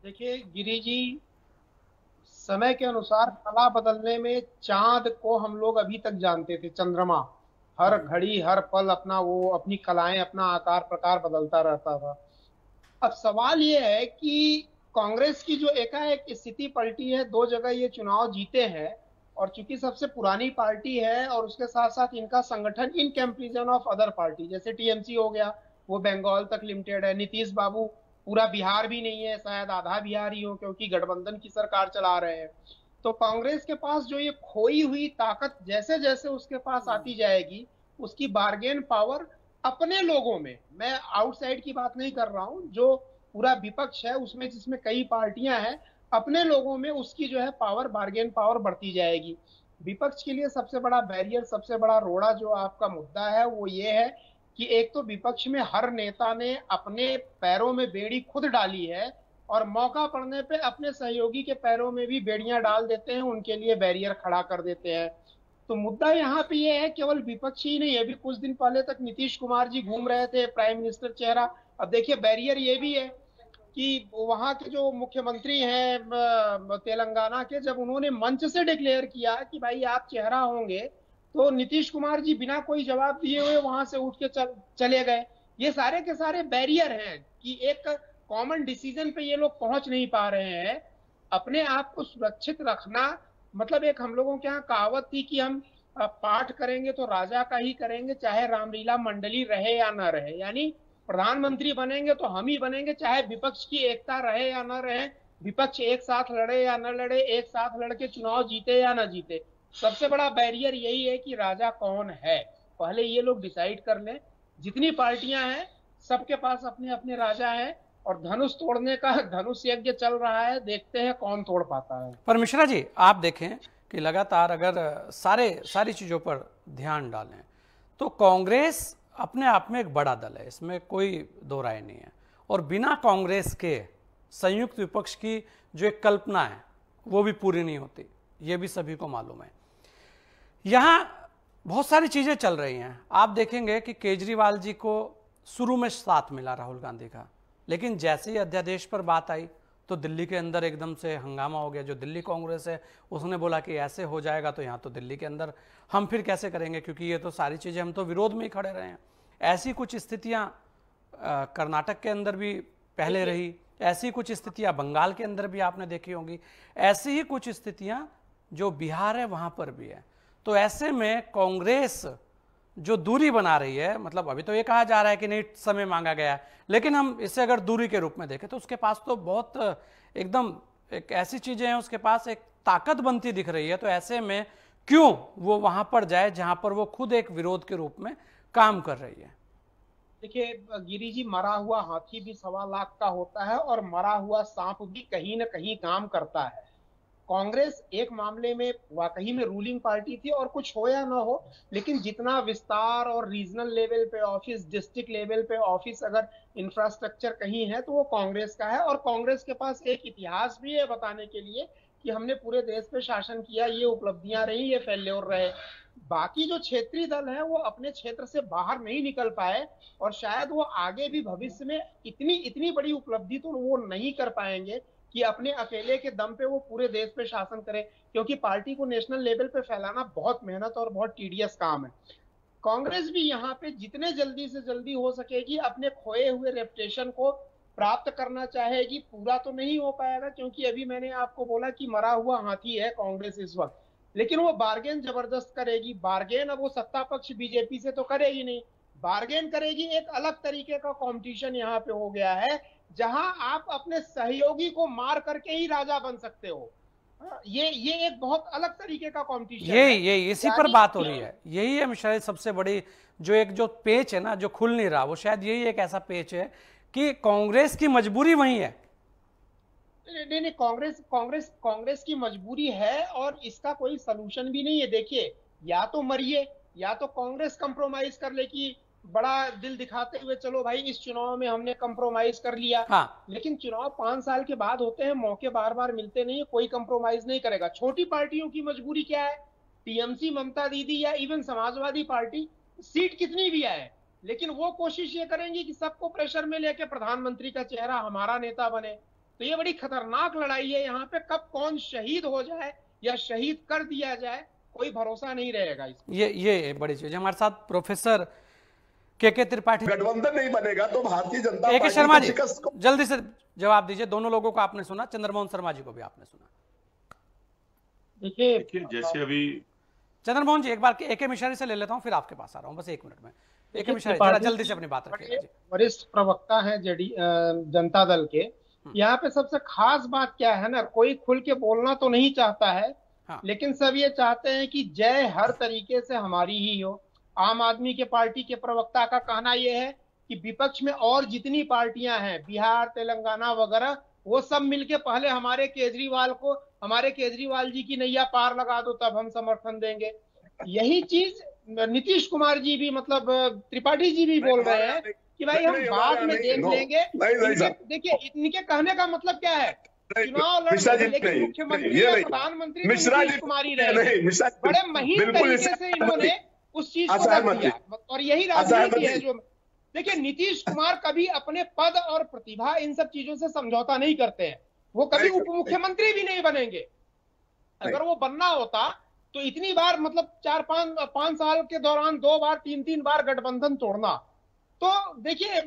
देखिए गिरी जी, समय के अनुसार कला बदलने में चांद को हम लोग अभी तक जानते थे, चंद्रमा हर हम्म। घड़ी हर पल अपना वो अपनी कलाएं अपना आकार प्रकार बदलता रहता था। अब सवाल ये है कि कांग्रेस की जो एकाएक स्थिति पलटी है, दो जगह ये चुनाव जीते हैं और चूंकि सबसे पुरानी पार्टी है और उसके साथ साथ इनका संगठन in comparison of other party, जैसे टीएमसी हो गया, वो बंगाल तक लिमिटेड है। नीतीश बाबू पूरा बिहार भी नहीं है, शायद आधा बिहार ही हो क्योंकि गठबंधन की सरकार चला रहे हैं। तो कांग्रेस के पास जो ये खोई हुई ताकत जैसे जैसे उसके पास आती जाएगी, उसकी बार्गेन पावर अपने लोगों में, मैं आउटसाइड की बात नहीं कर रहा हूं, जो पूरा विपक्ष है उसमें जिसमें कई पार्टियां हैं, अपने लोगों में उसकी जो है पावर, बार्गेन पावर बढ़ती जाएगी। विपक्ष के लिए सबसे बड़ा बैरियर, सबसे बड़ा रोड़ा जो आपका मुद्दा है वो ये है कि एक तो विपक्ष में हर नेता ने अपने पैरों में बेड़ी खुद डाली है और मौका पड़ने पे अपने सहयोगी के पैरों में भी बेड़ियां डाल देते हैं, उनके लिए बैरियर खड़ा कर देते हैं। तो मुद्दा यहाँ पे ये है, केवल विपक्ष ही नहीं है। अभी कुछ दिन पहले तक नीतीश कुमार जी घूम रहे थे प्राइम मिनिस्टर चेहरा। अब देखिए बैरियर ये भी है कि वहां के जो मुख्यमंत्री हैं तेलंगाना के, जब उन्होंने मंच से डिक्लेयर किया कि भाई आप चेहरा होंगे, तो नीतीश कुमार जी बिना कोई जवाब दिए हुए वहां से उठ के चले गए। ये सारे के सारे बैरियर हैं कि एक कॉमन डिसीजन पे ये लोग पहुंच नहीं पा रहे हैं। अपने आप को सुरक्षित रखना, मतलब एक हम लोगों के यहाँ कहावत थी कि हम पाठ करेंगे तो राजा का ही करेंगे, चाहे रामलीला मंडली रहे या ना रहे। यानी प्रधानमंत्री बनेंगे तो हम ही बनेंगे, चाहे विपक्ष की एकता रहे या ना रहे, विपक्ष एक साथ लड़े या न लड़े, एक साथ लड़के चुनाव जीते या ना जीते। सबसे बड़ा बैरियर यही है कि राजा कौन है, पहले ये लोग डिसाइड कर लें। जितनी पार्टियां हैं सबके पास अपने अपने राजा हैं और धनुष तोड़ने का धनुष यज्ञ चल रहा है, देखते हैं कौन तोड़ पाता है। पर मिश्रा जी, आप देखें कि लगातार अगर सारी चीज़ों पर ध्यान डालें तो कांग्रेस अपने आप में एक बड़ा दल है, इसमें कोई दो राय नहीं है। और बिना कांग्रेस के संयुक्त विपक्ष की जो एक कल्पना है वो भी पूरी नहीं होती, ये भी सभी को मालूम है। यहाँ बहुत सारी चीज़ें चल रही हैं। आप देखेंगे कि केजरीवाल जी को शुरू में साथ मिला राहुल गांधी का, लेकिन जैसे ही अध्यादेश पर बात आई तो दिल्ली के अंदर एकदम से हंगामा हो गया। जो दिल्ली कांग्रेस है उसने बोला कि ऐसे हो जाएगा तो यहाँ तो दिल्ली के अंदर हम फिर कैसे करेंगे, क्योंकि ये तो सारी चीज़ें, हम तो विरोध में ही खड़े रहे हैं। ऐसी कुछ स्थितियाँ कर्नाटक के अंदर भी पहले रही, ऐसी कुछ स्थितियाँ बंगाल के अंदर भी आपने देखी होंगी, ऐसी ही कुछ स्थितियाँ जो बिहार है वहाँ पर भी है। तो ऐसे में कांग्रेस जो दूरी बना रही है, मतलब अभी तो ये कहा जा रहा है कि नहीं समय मांगा गया है, लेकिन हम इसे अगर दूरी के रूप में देखें तो उसके पास तो बहुत एकदम एक ऐसी चीजें हैं, उसके पास एक ताकत बनती दिख रही है। तो ऐसे में क्यों वो वहां पर जाए जहां पर वो खुद एक विरोध के रूप में काम कर रही है। देखिए गिरी जी, मरा हुआ हाथी भी 1.25 लाख का होता है और मरा हुआ सांप भी कहीं ना कहीं काम करता है। कांग्रेस एक मामले में वाकई में रूलिंग पार्टी थी, और कुछ हो या ना हो, लेकिन जितना विस्तार और रीजनल लेवल पे ऑफिस, डिस्ट्रिक्ट लेवल पे ऑफिस, अगर इंफ्रास्ट्रक्चर कहीं है तो वो कांग्रेस का है। और कांग्रेस के पास एक इतिहास भी है बताने के लिए कि हमने पूरे देश पे शासन किया, ये उपलब्धियां रही, ये फेल्योर रहे। बाकी जो क्षेत्रीय दल है वो अपने क्षेत्र से बाहर नहीं निकल पाए और शायद वो आगे भी भविष्य में इतनी इतनी बड़ी उपलब्धि तो वो नहीं कर पाएंगे कि अपने अकेले के दम पे वो पूरे देश पे शासन करे, क्योंकि पार्टी को नेशनल लेवल पे फैलाना बहुत मेहनत और बहुत टीडियस काम है। कांग्रेस भी यहाँ पे जितने जल्दी से जल्दी हो सकेगी अपने खोए हुए रेपुटेशन को प्राप्त करना चाहेगी। पूरा तो नहीं हो पाएगा क्योंकि अभी मैंने आपको बोला कि मरा हुआ हाथी है कांग्रेस इस वक्त, लेकिन वो बार्गेन जबरदस्त करेगी। बार्गेन अब वो सत्ता पक्ष बीजेपी से तो करेगी नहीं, बार्गेन करेगी। एक अलग तरीके का कंपटीशन यहाँ पे हो गया है जहां आप अपने सहयोगी को मार करके ही राजा बन सकते हो। ये एक बहुत अलग तरीके का कंपटीशन है। ये इसी पर यानी बात हो रही है, यही है शायद सबसे बड़ी जो एक जो पेच है ना, जो खुल नहीं रहा, वो शायद यही एक ऐसा पेच है कि कांग्रेस की मजबूरी वही है। नहीं नहीं, कांग्रेस कांग्रेस कांग्रेस की मजबूरी है और इसका कोई सलूशन भी नहीं है। देखिए, या तो मरिए या तो कांग्रेस कंप्रोमाइज कर ले कि बड़ा दिल दिखाते हुए चलो भाई इस चुनाव में हमने कंप्रोमाइज कर लिया। हाँ, लेकिन चुनाव 5 साल के बाद होते हैं, मौके बार बार मिलते नहीं है, कोई कंप्रोमाइज नहीं करेगा। छोटी पार्टियों की मजबूरी क्या है? टीएमसी, ममता दीदी या इवन समाजवादी पार्टी, सीट कितनी भी आए लेकिन वो कोशिश ये करेंगी कि सबको प्रेशर में लेके प्रधानमंत्री का चेहरा हमारा नेता बने। तो ये बड़ी खतरनाक लड़ाई है। यहाँ पे कब कौन शहीद हो जाए या शहीद कर दिया जाए, कोई भरोसा नहीं रहेगा इसमें। ये बड़ी चीज। हमारे साथ प्रोफेसर के त्रिपाठी। गठबंधन नहीं बनेगा तो भारतीय जनता के पार्टी शर्मा को जी शिकस्त को... जल्दी से जवाब दीजिए। दोनों लोगों को आपने सुना, चंद्रमोहन शर्मा जी को भी आपने सुना। देखिए जैसे अभी चंद्रमोहन जी, एक बार एके मिश्रा से ले लेता हूं, फिर आपके पास आ रहा हूं, बस 1 मिनट में। एके मिश्रा जरा जल्दी से अपनी बात रखिएगा। वरिष्ठ प्रवक्ता हैं जनता दल के। यहाँ पे सबसे खास बात क्या है ना, कोई खुल के बोलना तो नहीं चाहता है, हाँ। लेकिन सब ये चाहते हैं कि जय हर तरीके से हमारी ही हो। आम आदमी के पार्टी के प्रवक्ता का कहना यह है कि विपक्ष में और जितनी पार्टियां हैं, बिहार, तेलंगाना वगैरह, वो सब मिलके पहले हमारे केजरीवाल जी की नैया पार लगा दो, तब हम समर्थन देंगे। यही चीज नीतीश कुमार जी भी, मतलब त्रिपाठी जी भी बोल रहे हैं कि भाई हम बाद में देख लेंगे। देखिए, इनके कहने का मतलब क्या है, चुनाव लड़ने, लेकिन मुख्यमंत्री और प्रधानमंत्री नीतीश कुमार ही रहे। बड़े महीन तरीके से इन्होंने उस चीज को रख दिया, और यही राजनीति है जो। देखिए, नीतीश कुमार कभी अपने पद और प्रतिभा इन सब चीजों से समझौता नहीं करते हैं। वो कभी उप मुख्यमंत्री भी नहीं बनेंगे। अगर वो बनना होता तो इतनी बार, मतलब 4-5 साल के दौरान 2 बार 3 बार गठबंधन तोड़ना। तो देखिए,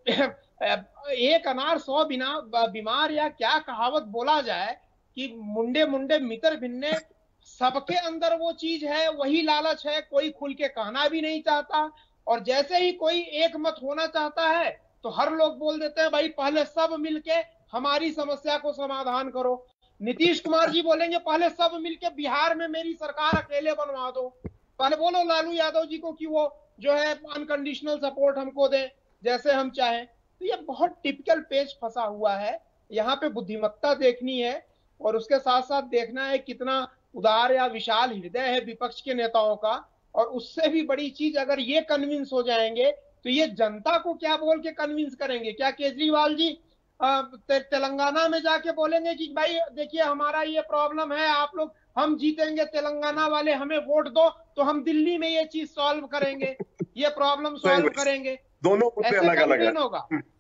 एक अनार 100 बीमार, या क्या कहावत बोला जाए कि मुंडे मुंडे मित्र भिन्ने, सबके अंदर वो चीज है, वही लालच है। कोई खुल के कहना भी नहीं चाहता, और जैसे ही कोई एक मत होना चाहता है तो हर लोग बोल देते हैं भाई पहले सब मिलके हमारी समस्या को समाधान करो। नीतीश कुमार जी बोलेंगे पहले सब मिलके बिहार में मेरी सरकार अकेले बनवा दो, पहले बोलो लालू यादव जी को कि वो जो है अनकंडीशनल सपोर्ट हमको दें जैसे हम चाहें। तो ये बहुत टिपिकल पेज फंसा हुआ है। यहाँ पे बुद्धिमत्ता देखनी है, और उसके साथ साथ देखना है कितना उदार या विशाल हृदय है विपक्ष के नेताओं का। और उससे भी बड़ी चीज, अगर ये कन्विंस हो जाएंगे तो ये जनता को क्या बोल के कन्विंस करेंगे? क्या केजरीवाल जी तेलंगाना में जाके बोलेंगे कि भाई देखिए हमारा ये प्रॉब्लम है, आप लोग, हम जीतेंगे, तेलंगाना वाले हमें वोट दो तो हम दिल्ली में ये चीज सॉल्व करेंगे, ये प्रॉब्लम सॉल्व करेंगे? दोनों ऐसे कैंपेन होगा?